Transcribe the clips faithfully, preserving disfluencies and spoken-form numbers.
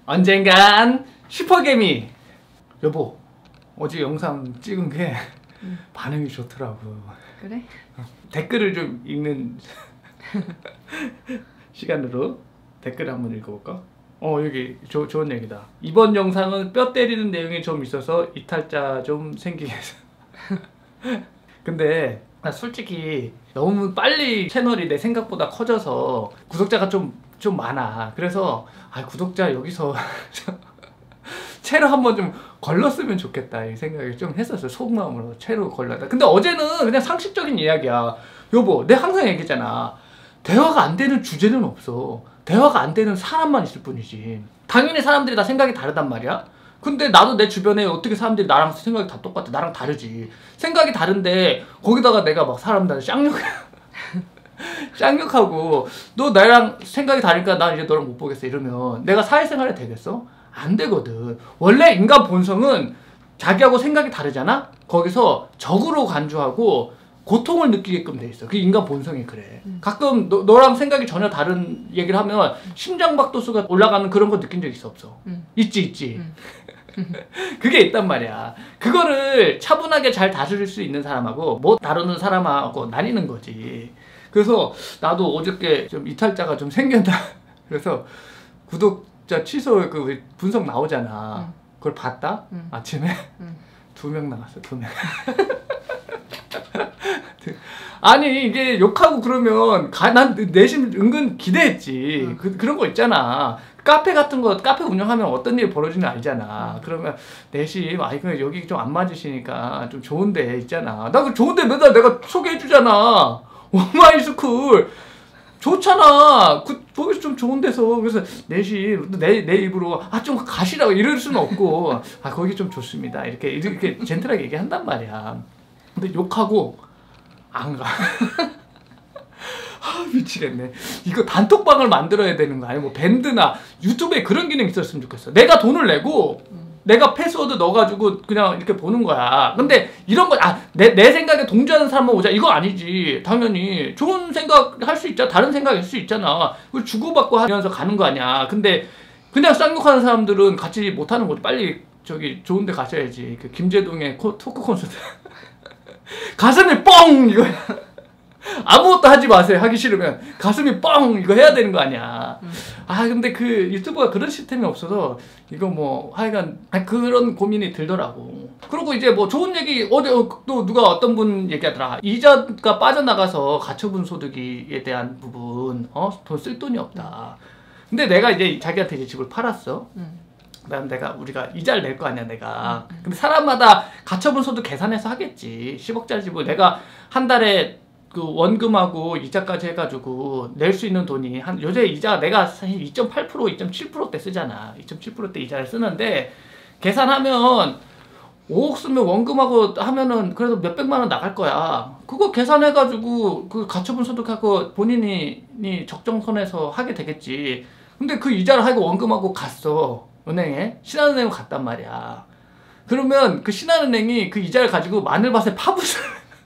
언젠간 슈퍼개미. 여보, 어제 영상 찍은 게 응. 반응이 좋더라고. 그래? 어, 댓글을 좀 읽는 시간으로 댓글을 한번 읽어볼까? 어, 여기 조, 좋은 얘기다. 이번 영상은 뼈 때리는 내용이 좀 있어서 이탈자 좀 생기게 해서. 근데 나 솔직히 너무 빨리 채널이 내 생각보다 커져서 구독자가 좀, 좀 많아. 그래서 아, 구독자 여기서 채로 한번 좀 걸렀으면 좋겠다 이 생각을 좀 했었어요. 속마음으로 채로 걸렀다. 근데 어제는 그냥 상식적인 이야기야. 여보, 내가 항상 얘기했잖아. 대화가 안 되는 주제는 없어. 대화가 안 되는 사람만 있을 뿐이지. 당연히 사람들이 다 생각이 다르단 말이야. 근데 나도 내 주변에 어떻게 사람들이 나랑 생각이 다 똑같아. 나랑 다르지. 생각이 다른데 거기다가 내가 막 사람들한테 쌍욕 쌍욕하고 너 나랑 생각이 다르니까 나 이제 너랑 못 보겠어 이러면 내가 사회생활이 되겠어? 안 되거든. 원래 인간 본성은 자기하고 생각이 다르잖아? 거기서 적으로 간주하고 고통을 느끼게끔 돼 있어. 그 인간 본성이 그래. 음. 가끔 너, 너랑 생각이 전혀 다른 얘기를 하면 심장박도수가 올라가는 그런 거 느낀 적 있어 없어? 음. 있지 있지. 음. 그게 있단 말이야. 그거를 차분하게 잘 다스릴 수 있는 사람하고 못 다루는 사람하고 나뉘는 거지. 그래서 나도 어저께 좀 이탈자가 좀 생겼다. 그래서 구독자 취소 그 분석 나오잖아. 응. 그걸 봤다? 응. 아침에? 응. 두 명 나갔어, 두 명. 아니 이게 욕하고 그러면 가, 난 내심 은근 기대했지. 응. 그, 그런 거 있잖아. 카페 같은 거 카페 운영하면 어떤 일이 벌어지는지 알잖아. 응. 그러면 내심 아 이거 여기 좀 안 맞으시니까 좀 좋은 데 있잖아. 나 그 좋은 데 맨날 내가 소개해 주잖아. 오마이스쿨 좋잖아. 그 거기서 좀 좋은 데서. 그래서 내심 내, 내 입으로 아 좀 가시라고 이럴 수는 없고 아 거기 좀 좋습니다 이렇게 이렇게 젠틀하게 얘기한단 말이야. 근데 욕하고 안 가. 아 미치겠네. 이거 단톡방을 만들어야 되는 거 아니야? 뭐 밴드나 유튜브에 그런 기능 있었으면 좋겠어. 내가 돈을 내고 음. 내가 패스워드 넣어가지고 그냥 이렇게 보는 거야. 근데 이런 거 아 내 내 생각에 동조하는 사람만 오자 이거 아니지. 당연히 좋은 생각 할 수 있잖아. 다른 생각 할 수 있잖아. 그걸 주고받고 하면서 가는 거 아니야. 근데 그냥 쌍욕하는 사람들은 같이 못하는 거지. 빨리 저기 좋은 데 가셔야지. 그 김제동의 코, 토크 콘서트 가슴이 뻥 이거 아무것도 하지 마세요. 하기 싫으면 가슴이 뻥 이거 해야 되는 거 아니야. 음. 아 근데 그 유튜브가 그런 시스템이 없어서 이거 뭐 하여간 그런 고민이 들더라고. 그리고 이제 뭐 좋은 얘기 어디 또 누가 어떤 분 얘기하더라. 이자가 빠져나가서 가처분 소득에 대한 부분 어 돈 쓸 돈이 없다. 근데 내가 이제 자기한테 이제 집을 팔았어. 음. 그다음 내가 우리가 이자를 낼 거 아니야 내가. 음. 근데 사람마다 가처분 소득 계산해서 하겠지. 십억짜리 집을 내가 한 달에 그 원금하고 이자까지 해가지고 낼 수 있는 돈이 한 요새 이자 내가 사실 이 점 팔 퍼센트, 이 점 칠 퍼센트대 쓰잖아. 이 점 칠 퍼센트대 이자를 쓰는데 계산하면 오억 쓰면 원금하고 하면은 그래도 몇백만 원 나갈 거야. 그거 계산해가지고 그 가처분 소득하고 본인이 적정선에서 하게 되겠지. 근데 그 이자를 하고 원금하고 갔어. 은행에. 신한은행으로 갔단 말이야. 그러면 그 신한은행이 그 이자를 가지고 마늘밭에 파묻어.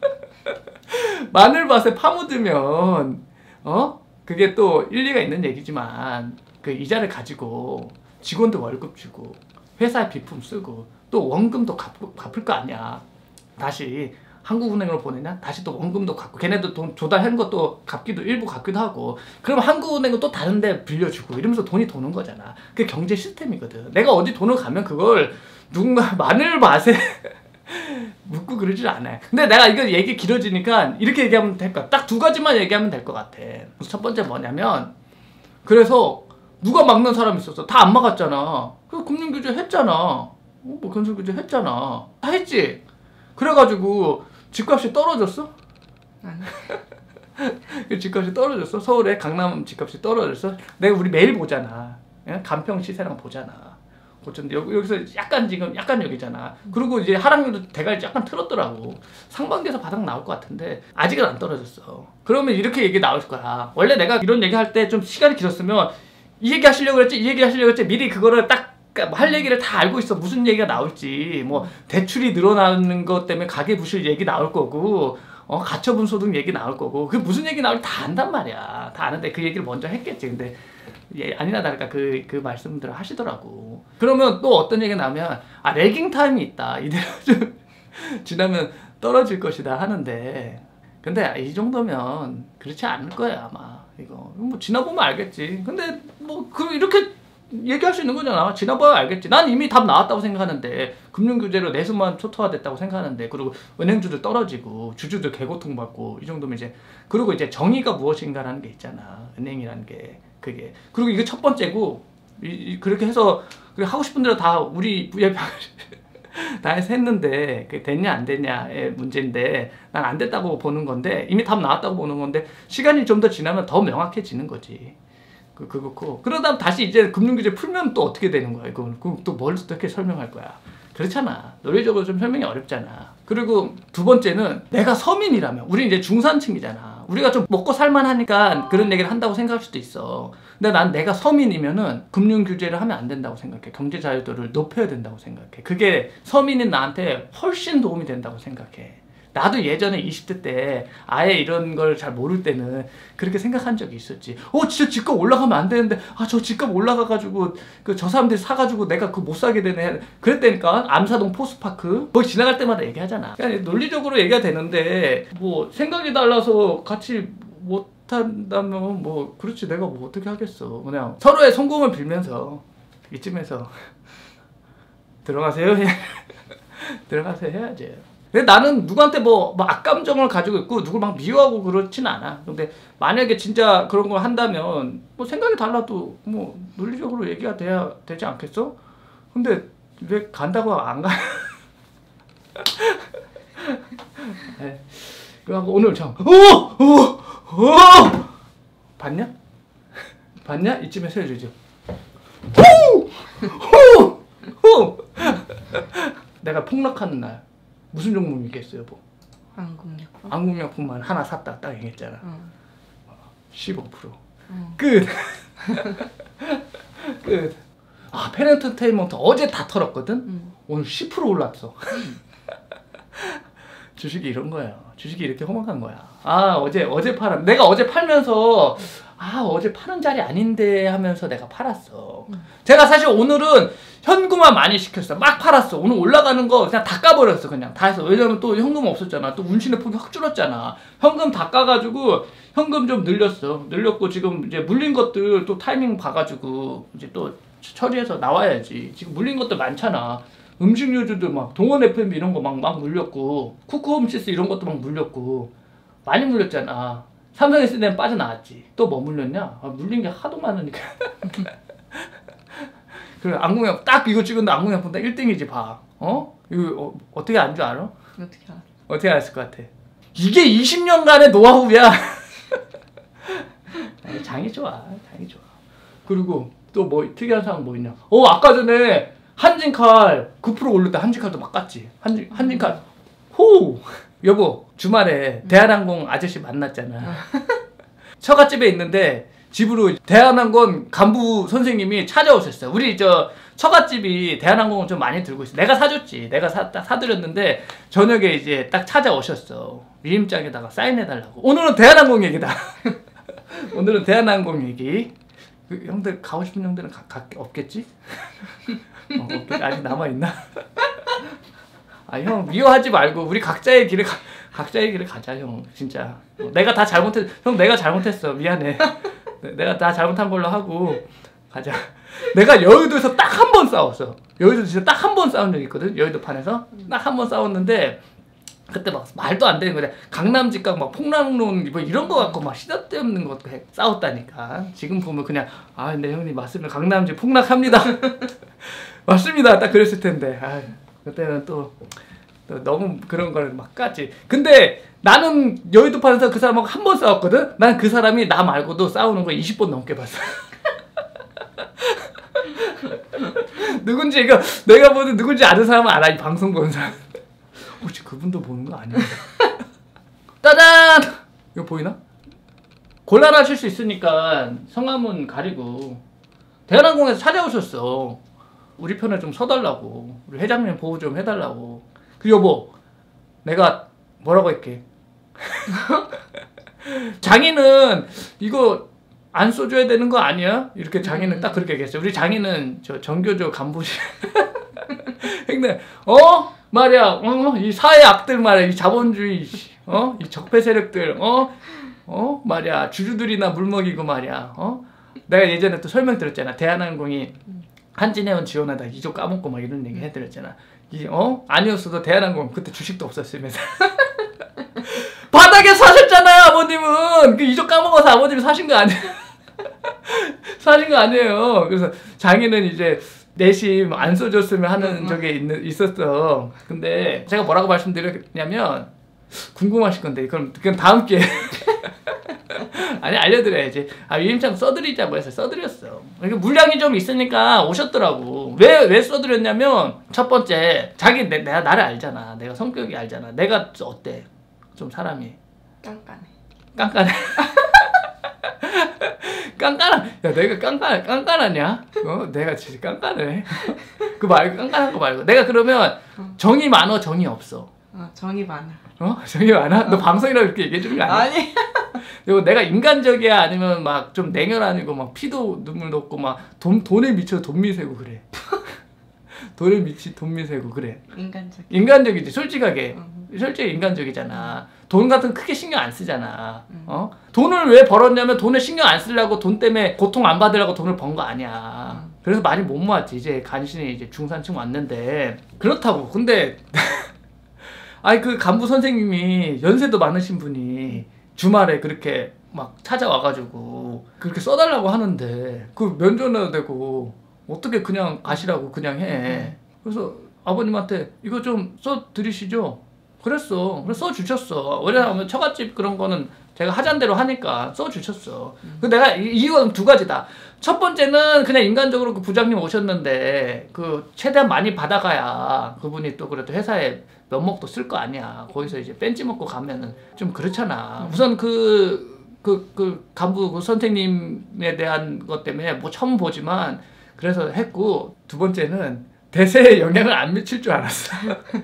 마늘밭에 파묻으면 어? 그게 또 일리가 있는 얘기지만 그 이자를 가지고 직원들 월급 주고 회사에 비품 쓰고 또 원금도 갚, 갚을 거 아니야. 다시 한국은행으로 보내냐? 다시 또 원금도 갚고 걔네도 돈 조달한 것도 갚기도 일부 갚기도 하고 그럼 한국은행은 또 다른 데 빌려주고 이러면서 돈이 도는 거잖아. 그게 경제 시스템이거든. 내가 어디 돈을 가면 그걸 누군가 마늘밭에 묻고 그러질 않아요. 근데 내가 이거 얘기 길어지니까 이렇게 얘기하면 될 것 같아. 딱 두 가지만 얘기하면 될 것 같아. 첫 번째 뭐냐면 그래서 누가 막는 사람이 있었어. 다 안 막았잖아. 그 금융규제 했잖아. 어, 뭐 건설규제 했잖아. 다 했지. 그래가지고 집값이 떨어졌어? 아니. 그 집값이 떨어졌어. 서울에 강남 집값이 떨어졌어. 내가 우리 매일 보잖아. 간평 시세랑 보잖아. 여기서 약간 지금 약간 여기잖아. 그리고 이제 하락률도 대가리 약간 틀었더라고. 상반기에서 바닥 나올 것 같은데 아직은 안 떨어졌어. 그러면 이렇게 얘기 나올 거야. 원래 내가 이런 얘기 할 때 좀 시간이 길었으면 이 얘기 하시려고 했지 이 얘기 하시려고 했지 미리 그거를 딱 할 얘기를 다 알고 있어. 무슨 얘기가 나올지. 뭐 대출이 늘어나는 것 때문에 가계부실 얘기 나올 거고 어 가처분 소득 얘기 나올 거고 그 무슨 얘기 나올지 다 안단 말이야. 다 아는데 그 얘기를 먼저 했겠지. 근데 예, 아니나 다를까 그, 그 말씀들을 하시더라고. 그러면 또 어떤 얘기가 나면 아 레깅 타임이 있다. 이대로 좀 지나면 떨어질 것이다 하는데 근데 이 정도면 그렇지 않을 거야 아마. 이거 뭐 지나보면 알겠지. 근데 뭐 그 이렇게 얘기할 수 있는 거잖아. 지나봐야 알겠지. 난 이미 답 나왔다고 생각하는데 금융규제로 내수만 초토화됐다고 생각하는데 그리고 은행주도 떨어지고 주주도 개고통받고 이 정도면 이제 그리고 이제 정의가 무엇인가라는 게 있잖아. 은행이라는 게 그게 그리고 이게 첫 번째고 이, 이, 그렇게 해서 하고 싶은 대로 다 우리 부예병 다 해서 했는데 그게 됐냐 안 됐냐의 문제인데 난 안 됐다고 보는 건데 이미 답 나왔다고 보는 건데 시간이 좀 더 지나면 더 명확해지는 거지. 그, 그렇고 그러다 다시 이제 금융규제 풀면 또 어떻게 되는 거야 이거 또 뭘 어떻게 설명할 거야. 그렇잖아. 논리적으로 좀 설명이 어렵잖아. 그리고 두 번째는 내가 서민이라면 우리 이제 중산층이잖아. 우리가 좀 먹고 살만하니까 그런 얘기를 한다고 생각할 수도 있어. 근데 난 내가 서민이면은 금융규제를 하면 안 된다고 생각해. 경제 자유도를 높여야 된다고 생각해. 그게 서민인 나한테 훨씬 도움이 된다고 생각해. 나도 예전에 이십 대 때 아예 이런 걸 잘 모를 때는 그렇게 생각한 적이 있었지. 어 진짜 집값 올라가면 안 되는데 아 저 집값 올라가가지고 그 저 사람들이 사가지고 내가 그거 못 사게 되네. 그랬다니까. 암사동 포스파크 거기 지나갈 때마다 얘기하잖아. 그러니까 논리적으로 얘기가 되는데 뭐 생각이 달라서 같이 못 한다면 뭐 그렇지 내가 뭐 어떻게 하겠어. 그냥 서로의 성공을 빌면서 이쯤에서 들어가세요. 들어가세요 해야지. 근데 나는 누구한테 뭐, 뭐 악감정을 가지고 있고 누굴 막 미워하고 그렇진 않아. 근데 만약에 진짜 그런 걸 한다면 뭐 생각이 달라도 뭐 논리적으로 얘기가 돼야 되지 않겠어? 근데 왜 간다고 안 가? 네. 그래갖고 오늘 참 오! 오! 오! 봤냐? 봤냐? 이쯤에서 해주죠. 호! 호! 호! 내가 폭락하는 날 무슨 종목 있겠어요, 뭐? 안국약품. 안국약품만 하나 샀다 딱 얘기했잖아. 응. 십오 퍼센트. 응. 끝. 끝. 아, 펜엔터테인먼트 어제 다 털었거든? 응. 오늘 십 퍼센트 올랐어. 주식이 이런 거야. 주식이 이렇게 험악한 거야. 아, 어제, 어제 팔아. 내가 어제 팔면서, 아, 어제 파는 자리 아닌데 하면서 내가 팔았어. 응. 제가 사실 오늘은 현금화 많이 시켰어. 막 팔았어. 오늘 올라가는 거 그냥 다 까버렸어. 그냥 다 해서. 왜냐면 또 현금 없었잖아. 또 운신의 폭이 확 줄었잖아. 현금 다 까가지고 현금 좀 늘렸어. 늘렸고 지금 이제 물린 것들 또 타이밍 봐가지고 이제 또 처리해서 나와야지. 지금 물린 것들 많잖아. 음식료주들 막 동원 에프엠 이런 거 막 막 물렸고 쿠쿠홈시스 이런 것도 막 물렸고 많이 물렸잖아. 삼성에스디는 빠져나왔지. 또 뭐 물렸냐? 아, 물린 게 하도 많으니까. 그래 안국약 딱 이거 찍었는데 안국약품 딱 일 등이지 봐. 어? 이거 어, 어떻게 안 줄 알아? 어떻게 알아? 어떻게 알았을 것 같아? 이게 이십 년간의 노하우야. 아니, 장이 좋아. 장이 좋아. 그리고 또 뭐 특이한 사항 뭐 있냐? 어 아까 전에 한진칼 구 퍼센트 올릴 때 한진칼도 막 깠지. 한진, 한진칼 호! 여보 주말에 대한항공 아저씨 만났잖아. 처갓집에 있는데 집으로 대한항공 간부 선생님이 찾아오셨어요. 우리 저 처갓집이 대한항공을 좀 많이 들고 있어. 내가 사줬지. 내가 사, 사드렸는데 저녁에 이제 딱 찾아오셨어. 위임장에다가 사인해달라고. 오늘은 대한항공 얘기다. 오늘은 대한항공 얘기. 그 형들 가고 싶은 형들은 가, 가, 없겠지? 어, 없겠지? 아직 남아있나? 아 형 미워하지 말고 우리 각자의 길을 가, 각자의 길을 가자 형. 진짜 어, 내가 다 잘못했 형 내가 잘못했어 미안해. 내가 다 잘못한 걸로 하고 가자. 내가 여의도에서 딱 한 번 싸웠어. 여의도 진짜 딱 한 번 싸운 적 있거든. 여의도 판에서 딱 한 번 싸웠는데 그때 막 말도 안 되는 거야. 강남 집값 막 폭락론 뭐 이런 거 갖고 막 시다때없는 거 싸웠다니까. 지금 보면 그냥 아 근데 형님 맞으면 강남 집 폭락합니다. 맞습니다. 딱 그랬을 텐데. 아 그때는 또, 또 너무 그런 걸 막 깠지. 근데 나는 여의도 판에서 그 사람하고 한 번 싸웠거든. 난 그 사람이 나 말고도 싸우는 거 이십 번 넘게 봤어. 누군지 이거 내가 보는 누군지 아는 사람은 알아. 이 방송 보는 사람. 혹시 그분도 보는 거 아니야? 짜잔! 이거 보이나? 곤란하실 수 있으니까 성함은 가리고 대한항공에서 찾아오셨어. 우리 편에 좀 서달라고. 우리 회장님 보호 좀 해달라고. 그 여보 내가 뭐라고 할게. 장인은 이거 안 써줘야 되는 거 아니야? 이렇게 장인은 딱 그렇게 얘기했어요. 우리 장인은 저 정교조 간부시 근데 어 말이야 어? 이 사회 악들 말이야 이 자본주의 어? 이 적폐 세력들 어? 어? 말이야 주주들이나 물먹이고 말이야 어? 내가 예전에 또 설명드렸잖아. 대한항공이 한진해운 지원하다 이조 까먹고 막 이런 얘기 해드렸잖아. 이, 어? 아니었어도 대한항공 그때 주식도 없었으면서 바닥에 사셨잖아요. 아버님은 그 이조 까먹어서 아버님이 사신 거 아니에요. 사신 거 아니에요. 그래서 장인은 이제 내심 안 써줬으면 하는 음, 적이 있, 있었어. 근데 제가 뭐라고 말씀드렸냐면 궁금하실 건데 그럼 그럼 다음 기회에 아니 알려드려야지. 아 유림창 써드리자고 해서 써드렸어. 물량이 좀 있으니까 오셨더라고. 왜 왜 써드렸냐면 첫 번째 자기 내, 내가 나를 알잖아. 내가 성격이 알잖아. 내가 어때? 좀 사람이 깐깐해. 깐깐해. 깐깐한 야 내가 깐깐 깐깐하냐? 어 내가 진짜 깐깐해. 그 말고 깐깐한 거 말고 내가 그러면 정이 많어 정이 없어. 어 정이 많아. 어 정이 많아? 어. 너 방송이라고 이렇게 얘기해 주는 거 아니야? 아니. 그리고 내가 인간적이야 아니면 막 좀 냉혈 아니고 막 피도 눈물 넣고 막 돈 돈에 미쳐 돈 미세고 그래. 돈에 미치 돈 미세고 그래. 인간적. 인간적이지 솔직하게. 음. 솔직히 인간적이잖아. 돈 같은 거 크게 신경 안 쓰잖아. 음. 어? 돈을 왜 벌었냐면 돈을 신경 안 쓰려고 돈 때문에 고통 안 받으려고 돈을 번 거 아니야. 음. 그래서 많이 못 모았지. 이제 간신히 이제 중산층 왔는데 그렇다고. 근데 아니 그 간부 선생님이 연세도 많으신 분이 주말에 그렇게 막 찾아와가지고 그렇게 써달라고 하는데 그 면전해야 되고 어떻게 그냥 가시라고 그냥 해. 그래서 아버님한테 이거 좀 써드리시죠. 그랬어. 그래서 써주셨어. 왜냐하면 처갓집 그런 거는 제가 하자는 대로 하니까 써주셨어. 음. 그 내가 이유가 두 가지다. 첫 번째는 그냥 인간적으로 그 부장님 오셨는데 그 최대한 많이 받아가야 그분이 또 그래도 회사에 면목도 쓸 거 아니야. 거기서 이제 뺀지 먹고 가면은 좀 그렇잖아. 음. 우선 그, 그, 그 간부 그 선생님에 대한 것 때문에 뭐 처음 보지만 그래서 했고 두 번째는 대세에 영향을 안 미칠 줄 알았어.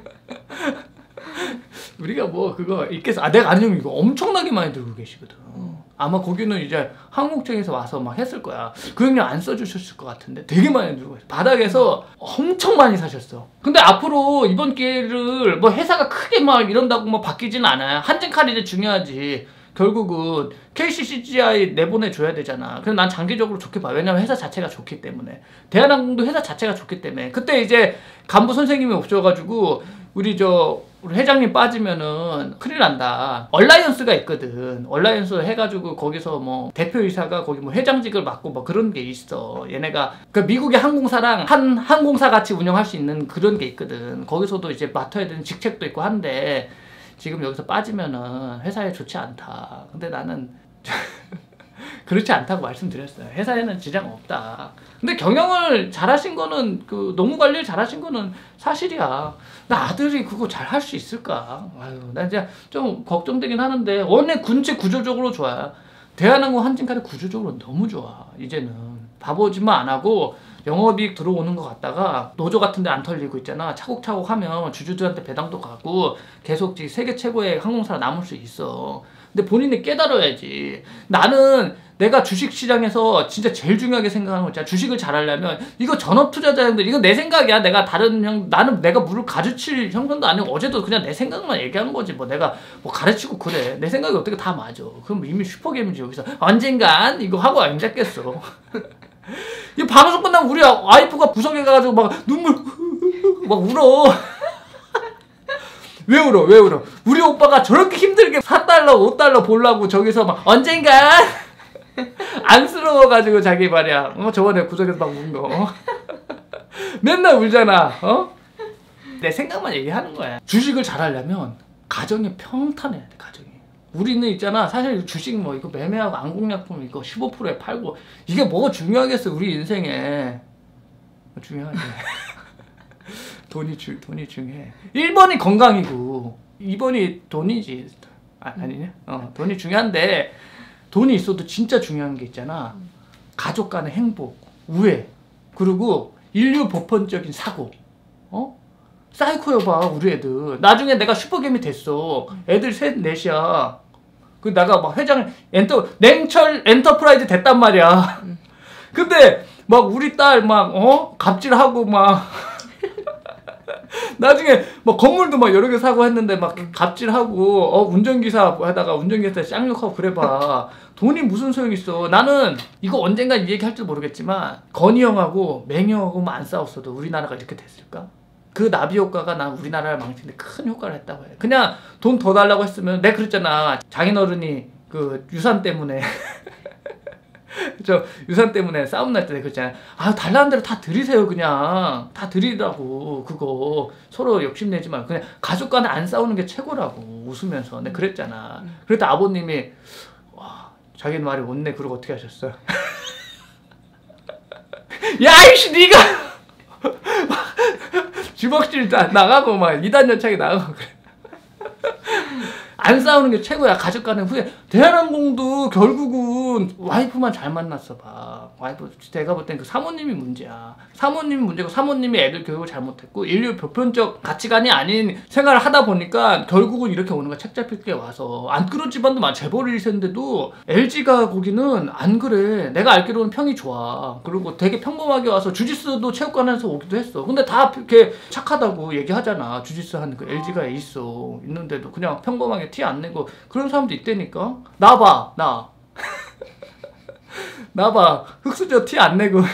우리가 뭐 그거 있겠어. 아 내가 아는 형이 이거 엄청나게 많이 들고 계시거든. 음. 아마 거기는 이제 항공청에서 와서 막 했을 거야. 그 형님 안 써주셨을 것 같은데 되게 많이 들고 계셔. 바닥에서 엄청 많이 사셨어. 근데 앞으로 이번 기회를 뭐 회사가 크게 막 이런다고 뭐 바뀌진 않아요. 한진칼이 중요하지. 결국은 케이씨씨지아이 내보내줘야 되잖아. 그래서 난 장기적으로 좋게 봐. 왜냐면 회사 자체가 좋기 때문에. 대한항공도 회사 자체가 좋기 때문에. 그때 이제 간부 선생님이 없어가지고 우리 저 우리 회장님 빠지면은 큰일 난다. 얼라이언스가 있거든. 얼라이언스 해가지고 거기서 뭐 대표이사가 거기 뭐 회장직을 맡고 뭐 그런 게 있어. 얘네가 그 미국의 항공사랑 한 항공사 같이 운영할 수 있는 그런 게 있거든. 거기서도 이제 맡아야 되는 직책도 있고 한데 지금 여기서 빠지면은 회사에 좋지 않다. 근데 나는 그렇지 않다고 말씀드렸어요. 회사에는 지장 없다. 근데 경영을 잘하신 거는 그 노무 관리를 잘하신 거는 사실이야. 나 아들이 그거 잘 할 수 있을까? 아유, 나 이제 좀 걱정되긴 하는데 원래 군체 구조적으로 좋아요. 대한항공 한진칼이 구조적으로 너무 좋아. 이제는 바보짓만 안 하고 영업이익 들어오는 것 같다가 노조 같은 데 안 털리고 있잖아. 차곡차곡 하면 주주들한테 배당도 가고 계속 세계 최고의 항공사로 남을 수 있어. 근데 본인이 깨달아야지. 나는 내가 주식시장에서 진짜 제일 중요하게 생각하는 거 있잖아. 주식을 잘하려면 이거 전업투자자형들 이거 내 생각이야. 내가 다른 형 나는 내가 물을 가르칠 형편도 아니고 어제도 그냥 내 생각만 얘기하는 거지. 뭐 내가 뭐 가르치고 그래. 내 생각이 어떻게 다 맞아. 그럼 이미 슈퍼게임이지. 여기서 언젠간 이거 하고 앉았겠어. 이 방송 끝나면 우리 와이프가 구석에 가가지고 막 눈물 막 울어. 왜 울어? 왜 울어? 우리 오빠가 저렇게 힘들게 사 달러, 오 달러 보려고 저기서 막 언젠가 안쓰러워가지고 자기 말이야. 어 저번에 구석에서 막 운 거. 어? 맨날 울잖아. 어? 내 생각만 얘기하는 거야. 주식을 잘하려면 가정이 평탄해야 돼. 가정이. 우리는 있잖아. 사실 주식 뭐 이거 매매하고 안국약품 이거 십오 퍼센트에 팔고 이게 뭐가 중요하겠어 우리 인생에. 중요하지. 돈이 주, 돈이 중요해. 일 번이 건강이고 이 번이 돈이지. 아, 아니냐? 어, 돈이 중요한데 돈이 있어도 진짜 중요한 게 있잖아. 가족 간의 행복, 우애, 그리고 인류 보편적인 사고. 어? 사이코여봐 우리 애들. 나중에 내가 슈퍼게임이 됐어. 애들 셋 넷이야. 그 내가 막 회장 엔터 냉철 엔터프라이즈 됐단 말이야. 음. 근데 막 우리 딸 막 어 갑질하고 막 나중에 뭐 건물도 막 여러 개 사고 했는데 막 갑질하고 어 운전기사 하다가 운전기사 쌍욕하고 그래봐. 돈이 무슨 소용이 있어. 나는 이거 언젠가 이 얘기 할지도 모르겠지만 건희 형하고 맹희 형하고만 안 싸웠어도 우리나라가 이렇게 됐을까? 그 나비 효과가 난 우리나라를 망치는데 큰 효과를 했다고 해. 그냥 돈 더 달라고 했으면 내가 그랬잖아. 장인어른이 그 유산 때문에 저 유산 때문에 싸움 날 때 그랬잖아. 아 달라는 대로 다 드리세요. 그냥 다 드리라고. 그거 서로 욕심내지 말고 그냥 가족 간에 안 싸우는 게 최고라고. 웃으면서 내가 그랬잖아. 그랬더니 아버님이 와 자기는 말이 못내. 그러고 어떻게 하셨어? 야 이씨 니가 주먹질 나가고 막 이단 연착이 나가고 그래. 안 싸우는 게 최고야. 가족 간에 후회. 대한항공도 결국은 와이프만 잘 만났어 봐. 와이프 내가 볼 땐 그 사모님이 문제야. 사모님이 문제고 사모님이 애들 교육을 잘못했고 인류 보편적 가치관이 아닌 생활을 하다 보니까 결국은 이렇게 오는 거야. 책 잡힐 게 와서. 안 그런 집안도 많아. 재벌 일 세인데도 엘지가 거기는 안 그래. 내가 알기로는 평이 좋아. 그리고 되게 평범하게 와서 주짓수도 체육관에서 오기도 했어. 근데 다 이렇게 착하다고 얘기하잖아. 주짓수 하는 그 엘지가 있어. 있는데도 그냥 평범하게 티 안 내고 그런 사람도 있다니까. 나 봐, 나. 나 봐. 흑수저 티 안 내고.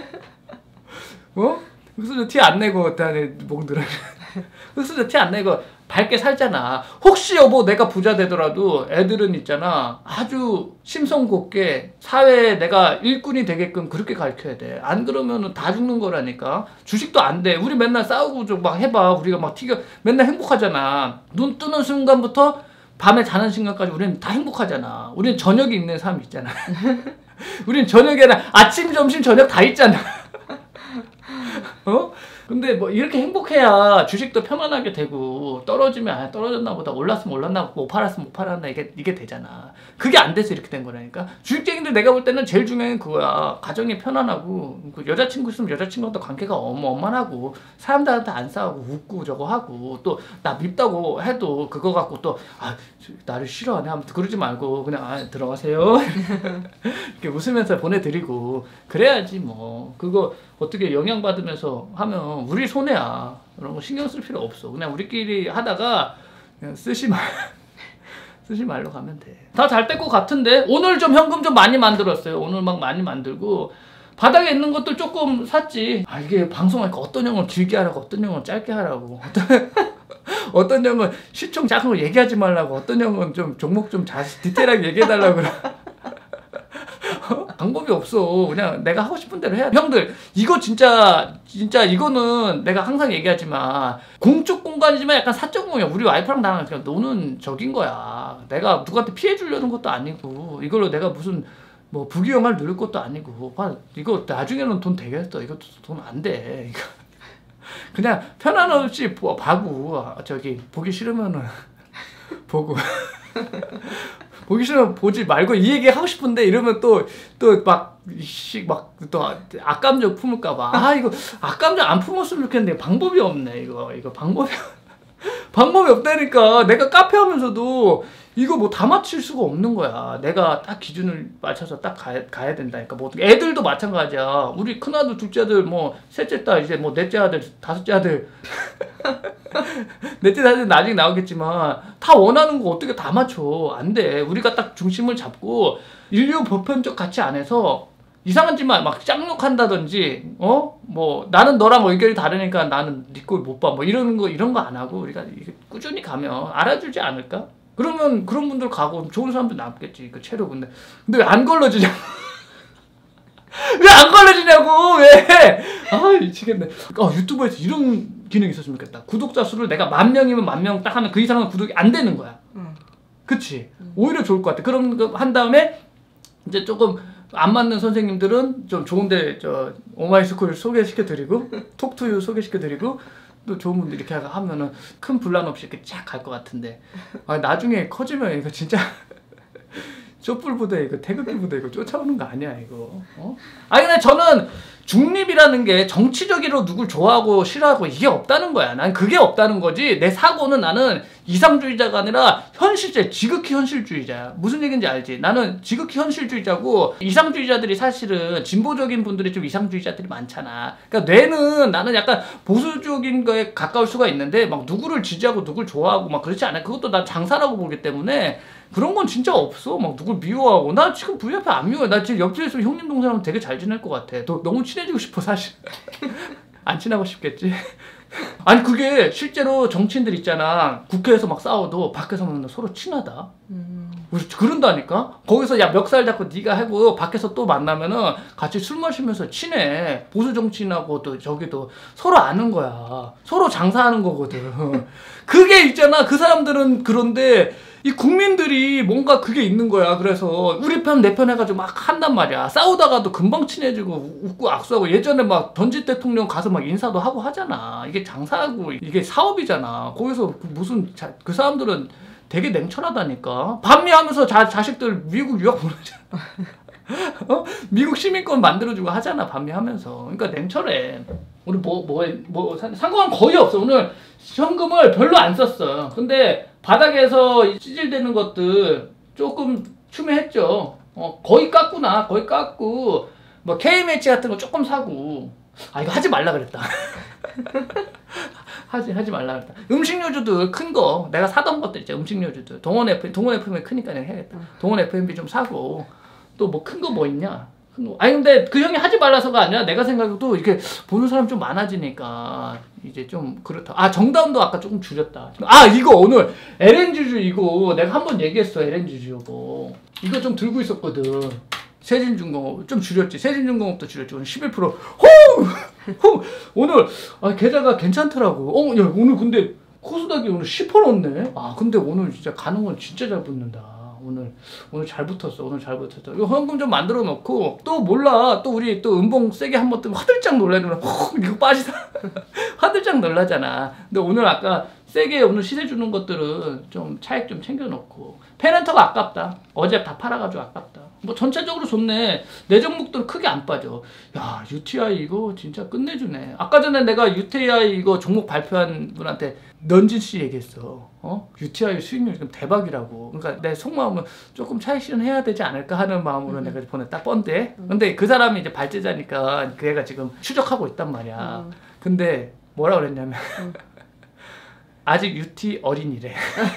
어? 흑수저 티 안 내고 목 늘어. 흑수저 티 안 내고 밝게 살잖아. 혹시 여보 내가 부자 되더라도 애들은 있잖아. 아주 심성곱게 사회에 내가 일꾼이 되게끔 그렇게 가르쳐야 돼. 안 그러면은 다 죽는 거라니까. 주식도 안 돼. 우리 맨날 싸우고 좀 막 해봐. 우리가 막 튀겨. 맨날 행복하잖아. 눈 뜨는 순간부터 밤에 자는 순간까지 우리는 다 행복하잖아. 우리는 저녁이 있는 사람 있잖아. 우리는 저녁에는 아침, 점심, 저녁 다 있잖아. 어? 근데 뭐 이렇게 행복해야 주식도 편안하게 되고 떨어지면 아 떨어졌나 보다 올랐으면 올랐나 못 팔았으면 못 팔았나 이게 이게 되잖아. 그게 안 돼서 이렇게 된 거라니까. 주식쟁이들 내가 볼 때는 제일 중요한 게 그거야. 가정이 편안하고 그 여자친구 있으면 여자친구తో 관계가 원만하고 사람들한테 안 싸우고 웃고 저거 하고 또 나 밉다고 해도 그거 갖고 또 아 나를 싫어하네 하면 그러지 말고 그냥 아 들어가세요 이렇게 웃으면서 보내드리고 그래야지 뭐. 그거 어떻게 영향받으면서 하면 우리 손해야. 그런 거 신경 쓸 필요 없어. 그냥 우리끼리 하다가 그냥 쓰지 말 쓰지 말로 가면 돼. 다 잘 될 것 같은데 오늘 좀 현금 좀 많이 만들었어요. 오늘 막 많이 만들고 바닥에 있는 것들 조금 샀지. 아 이게 방송하니까 어떤 형은 길게 하라고 어떤 형은 짧게 하라고 어떤, 어떤 형은 시총 작은 거 얘기하지 말라고 어떤 형은 좀 종목 좀 자세히 디테일하게 얘기해달라고 그래. 방법이 없어. 그냥 내가 하고 싶은 대로 해야 돼. 형들 이거 진짜 진짜 이거는 내가 항상 얘기하지만 공적 공간이지만 약간 사적 공간. 우리 와이프랑 나랑 그냥 노는 적인 거야. 내가 누구한테 피해 주려는 것도 아니고 이걸로 내가 무슨 뭐 부귀영화를 누릴 것도 아니고 봐, 이거 나중에는 돈 되겠어. 이것도 돈 안 돼. 이거 그냥 편안없이 봐고 저기 보기 싫으면은 보고 보기 싫으면 보지 말고 이 얘기 하고 싶은데 이러면 또 또 막 막 또 악감정 품을까봐. 아 이거 악감정 안 품었으면 좋겠는데 방법이 없네. 이거 이거 방법이 방법이 없다니까. 내가 카페 하면서도 이거 뭐 다 맞출 수가 없는 거야. 내가 딱 기준을 맞춰서 딱 가야, 가야 된다니까. 뭐 애들도 마찬가지야. 우리 큰아들, 둘째 아들, 뭐 셋째 딸, 이제 뭐 넷째 아들, 다섯째 아들 넷째 아들 나중에 나오겠지만 다 원하는 거 어떻게 다 맞춰. 안 돼. 우리가 딱 중심을 잡고 인류 보편적 가치 안에서 이상한 짓만 막 짱욕한다든지 어? 뭐 나는 너랑 의견이 다르니까 나는 네 꼴 못 봐. 뭐 이런 거 이런 거 안 하고 우리가 꾸준히 가면 알아주지 않을까? 그러면 그런 분들 가고 좋은 사람들 남겠지. 그 체력. 근데 근데 왜 안 걸러지냐? 왜 안 걸러지냐고. 왜? 아 미치겠네. 어, 유튜브에서 이런 기능이 있었으면 좋겠다. 구독자 수를 내가 만 명이면 만 명 딱 하면 그 이상은 구독이 안 되는 거야. 응. 그치? 응. 오히려 좋을 것 같아. 그런 거 한 다음에 이제 조금 안 맞는 선생님들은 좀 좋은데 저 오마이스쿨 소개시켜드리고 톡투유 소개시켜드리고 또 좋은 분들 이렇게 하면은 큰 분란 없이 이렇게 쫙 갈 것 같은데 아 나중에 커지면 이거 진짜 촛불 부대 이거 태극기 부대 이거 쫓아오는 거 아니야 이거. 어? 아니 근데 저는 중립이라는 게 정치적으로 누굴 좋아하고 싫어하고 이게 없다는 거야. 난 그게 없다는 거지. 내 사고는 나는 이상주의자가 아니라 현실주의, 지극히 현실주의자야. 무슨 얘기인지 알지? 나는 지극히 현실주의자고 이상주의자들이 사실은 진보적인 분들이 좀 이상주의자들이 많잖아. 그러니까 뇌는 나는 약간 보수적인 거에 가까울 수가 있는데 막 누구를 지지하고 누굴 좋아하고 막 그렇지 않아. 그것도 난 장사라고 보기 때문에 그런 건 진짜 없어. 막 누굴 미워하고. 나 지금 브이아이피 안 미워해. 나 지금 옆에 있으면 형님 동생하면 되게 잘 지낼 것 같아. 너, 너무 친해지고 싶어 사실. 안 친하고 싶겠지. 아니 그게 실제로 정치인들 있잖아. 국회에서 막 싸워도 밖에서 보면 서로 친하다. 음. 우리 그런다니까. 거기서 야 멱살 잡고 네가 하고 밖에서 또 만나면은 같이 술 마시면서 친해. 보수 정치인하고 또 저기도 서로 아는 거야. 서로 장사하는 거거든. 그게 있잖아. 그 사람들은 그런데 이 국민들이 뭔가 그게 있는 거야. 그래서 우리 편 내 편 해가지고 막 한단 말이야. 싸우다가도 금방 친해지고 웃고 악수하고. 예전에 막 전직 대통령 가서 막 인사도 하고 하잖아. 이게 장사하고 이게 사업이잖아. 거기서 그 무슨 자, 그 사람들은 되게 냉철하다니까. 반미하면서 자, 자식들 미국 유학 보내잖아. 어? 미국 시민권 만들어주고 하잖아. 반미하면서. 그러니까 냉철해. 우리 뭐 뭐 뭐 상관은 거의 없어. 오늘 현금을 별로 안 썼어. 근데 바닥에서 찌질대는 것들 조금 추매했죠. 어, 거의 깎구나. 거의 깎고 뭐 케이엠에이치 같은 거 조금 사고. 아 이거 하지 말라 그랬다. 하지 하지 말라 그랬다. 음식료주들 큰 거 내가 사던 것들 있죠. 음식료주들 동원 에프엠 동원 에프엠이 크니까 내가 해야겠다. 동원 에프엠비 좀 사고. 또 뭐 큰 거 뭐 있냐? 아니 근데 그 형이 하지 말라서가 아니라 내가 생각해도 이렇게 보는 사람 좀 많아지니까 이제 좀 그렇다. 아 정다운도 아까 조금 줄였다. 아 이거 오늘 엘엔지주 이거 내가 한번 얘기했어. 엘엔지주 이거 이거 좀 들고 있었거든. 세진중공업 좀 줄였지. 세진중공업도 줄였지. 오늘 십일 퍼센트 호! 호! 오늘 아 계좌가 괜찮더라고. 어, 야 오늘 근데 코스닥이 오늘 십 퍼센트 넣네. 아 근데 오늘 진짜 가는 건 진짜 잘 붙는다. 오늘 오늘 잘 붙었어. 오늘 잘 붙었어. 이거 현금 좀 만들어 놓고 또 몰라. 또 우리 또 음봉 세게 한번 뜨면 화들짝 놀라는 거. 이거 빠지다. 화들짝 놀라잖아. 근데 오늘 아까 세게 오늘 시세 주는 것들은 좀 차익 좀 챙겨 놓고. 페넨터가 아깝다. 어제 다 팔아가지고 아깝다. 뭐 전체적으로 좋네. 내 종목들 크게 안 빠져. 야 유티아이 이거 진짜 끝내주네. 아까 전에 내가 유티아이 이거 종목 발표한 분한테 넌진 씨 얘기했어. 어? 유티아이 수익률이 지금 대박이라고. 그러니까 내 속마음은 조금 차익 실현해야 되지 않을까 하는 마음으로 음. 내가 보냈다. 뻔데. 음. 근데 그 사람이 이제 발제자니까 그 애가 지금 추적하고 있단 말이야. 음. 근데 뭐라 그랬냐면 음. 아직 유티 어린이래.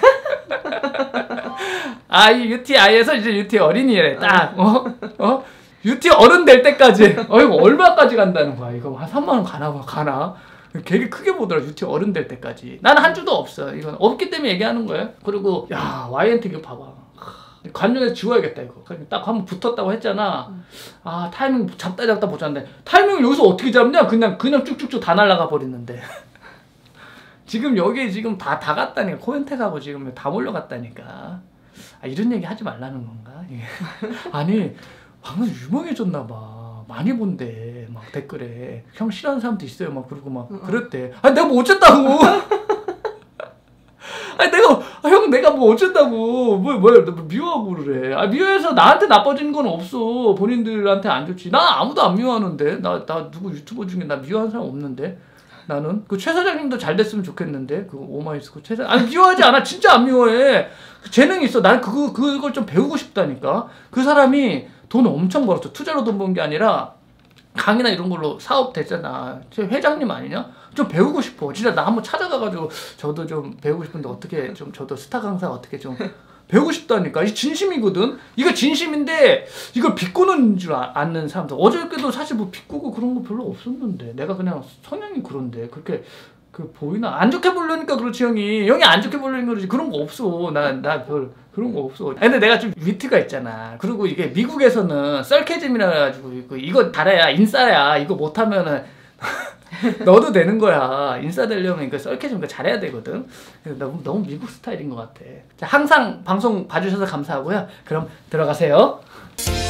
아, 이 유티아이에서 이제 유티 어린이래. 딱. 어? 어? 유티 어른 될 때까지. 어, 이거 얼마까지 간다는 거야. 이거 한 삼만 원 가나 봐. 가나? 되게 크게 보더라. 유티 어른 될 때까지. 나는 한 주도 없어. 이건 없기 때문에 얘기하는 거예요. 그리고 야, 와이엔티 이거 봐봐. 관련해서 지워야겠다 이거. 딱 한번 붙었다고 했잖아. 아, 타이밍 잡다 잡다 보자는데 타이밍을 여기서 어떻게 잡냐? 그냥 그냥 쭉쭉쭉 다 날아가 버리는데. 지금 여기 지금 다, 다 갔다니까. 코엔텍하고 지금 다 몰려갔다니까. 아, 이런 얘기 하지 말라는 건가? 아니, 방금 유명해졌나봐. 많이 본대. 막 댓글에. 형 싫어하는 사람도 있어요. 막 그러고 막 응. 그랬대. 아니, 내가 뭐 어쨌다고. 아니, 내가, 아, 형, 내가 뭐 어쨌다고. 뭐, 뭐, 미워하고 그래. 아, 미워해서 나한테 나빠지는 건 없어. 본인들한테 안 좋지. 나 아무도 안 미워하는데. 나, 나 누구 유튜버 중에 나 미워하는 사람 없는데. 나는 그 최 사장님도 잘 됐으면 좋겠는데 그 오마이스크 최 사장 아니 미워하지 않아. 진짜 안 미워해. 재능이 있어. 난 그거 그걸 좀 배우고 싶다니까. 그 사람이 돈을 엄청 벌었어. 투자로 돈 번 게 아니라 강의나 이런 걸로 사업 됐잖아. 제 회장님 아니냐? 좀 배우고 싶어. 진짜 나 한번 찾아가가지고 저도 좀 배우고 싶은데 어떻게 좀 저도 스타 강사 어떻게 좀 배우고 싶다니까. 이 진심이거든. 이거 진심인데 이걸 비꼬는 줄 아는 사람들. 어저께도 사실 뭐 비꼬고 그런 거 별로 없었는데 내가 그냥 성향이 그런데 그렇게 그 보이나? 안 좋게 보려니까 그렇지 형이. 형이 안 좋게 보려니까 그렇지. 그런 거 없어. 나 나 별 그런 거 없어. 근데 내가 좀 위트가 있잖아. 그리고 이게 미국에서는 썰캐즘이라 해가지고 이거, 이거 달아야 인싸야. 이거 못하면은 너도 되는 거야. 인싸 되려면 이거 썰캐즘 잘해야 되거든. 너무, 너무 미국 스타일인 것 같아. 자, 항상 방송 봐주셔서 감사하고요. 그럼 들어가세요.